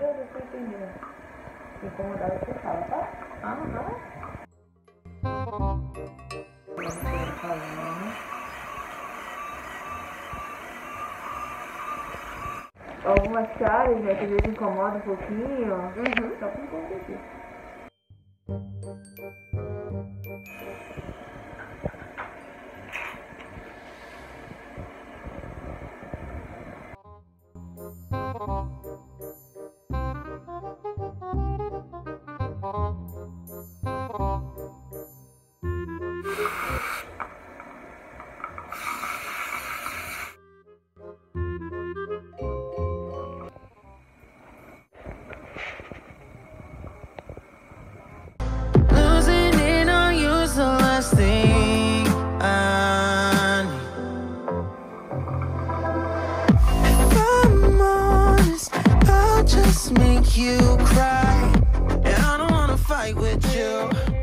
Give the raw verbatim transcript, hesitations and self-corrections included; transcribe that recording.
Deus, eu tô entendendo. Se incomodar, você fala, tá? Aham. Algumas chaves, né, que às vezes incomodam um pouquinho, ó. Uhum. Só com conta aqui. Losing it on you's the last thing I need. If I'm honest, I'll just make you cry. And I don't wanna fight with you.